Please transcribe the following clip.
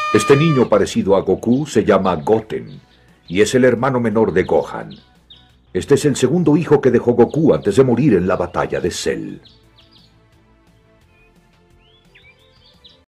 Este niño parecido a Goku se llama Goten y es el hermano menor de Gohan. Este es el segundo hijo que dejó Goku antes de morir en la batalla de Cell.